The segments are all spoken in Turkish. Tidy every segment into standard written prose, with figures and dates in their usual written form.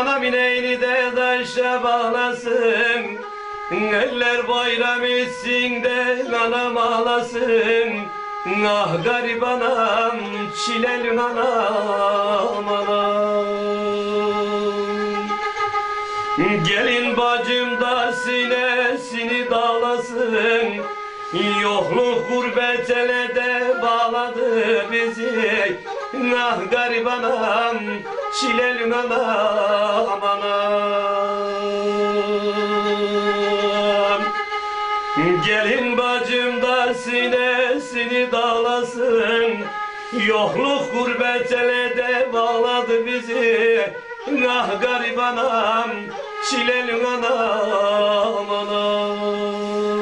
Anam ineğini de taşa bağlasın, eller bayram etsin de anam ağlasın. Ah garip anam, çileli anam, anam. Gelin bacım da sinesini dağlasın, yokluk gurbet ele de bağladı bizi. Ah garip anam, çileli anam, anam. Gelin bacım da sinesini dağlasın, yokluk gurbet ele de bağladı bizi. Ah garip anam, çileli anam, anam.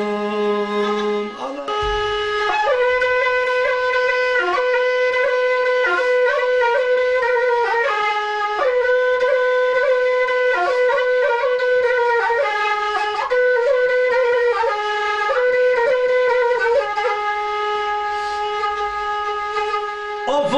Of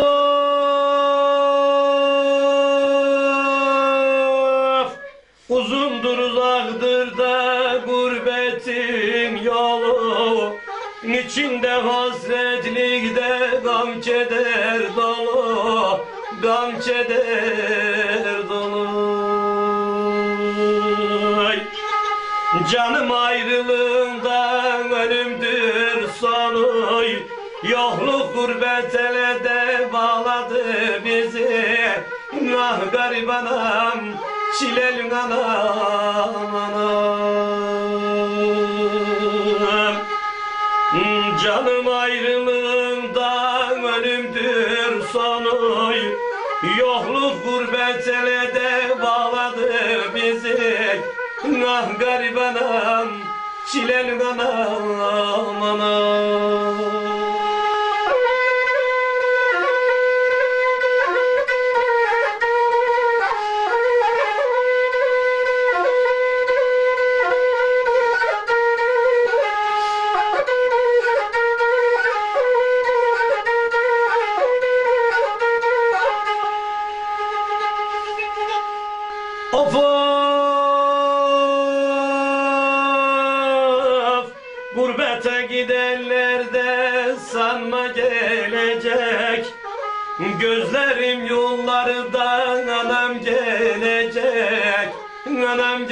of, uzundur uzaktır da gurbetin yolu, içinde hasretlikte gam keder dolu, gam keder dolu. Canım ayrılığından ölümdür sonu, yokluk gurbet ele de bağladı bizi. Ah garip anam, çileli anam, anam. Canım ayrılığından ölümdür sonu, yokluk gurbet ele de bağladı bizi. Ah garip anam, çileli anam, anam. Of of, gurbete gidenler de sanma gelecek. Gözlerim yollardan anam gelecek, anam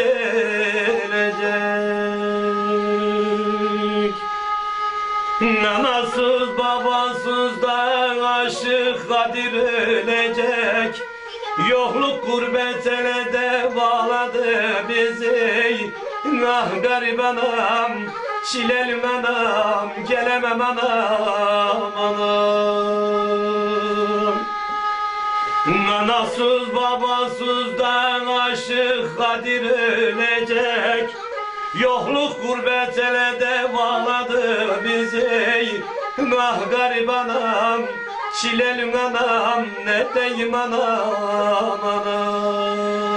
gelecek. Anasız babasız da aşık Kadir ölecek. Yokluk gurbet ele de bağladı bizi. Ah garip anam, çileli anam, gelemem anam, anam. Anasız babasız da aşık Kadir ölecek. Yokluk gurbet ele de bağladı bizi. Ah garip anam, çileli anam, ne deyim anam, anam.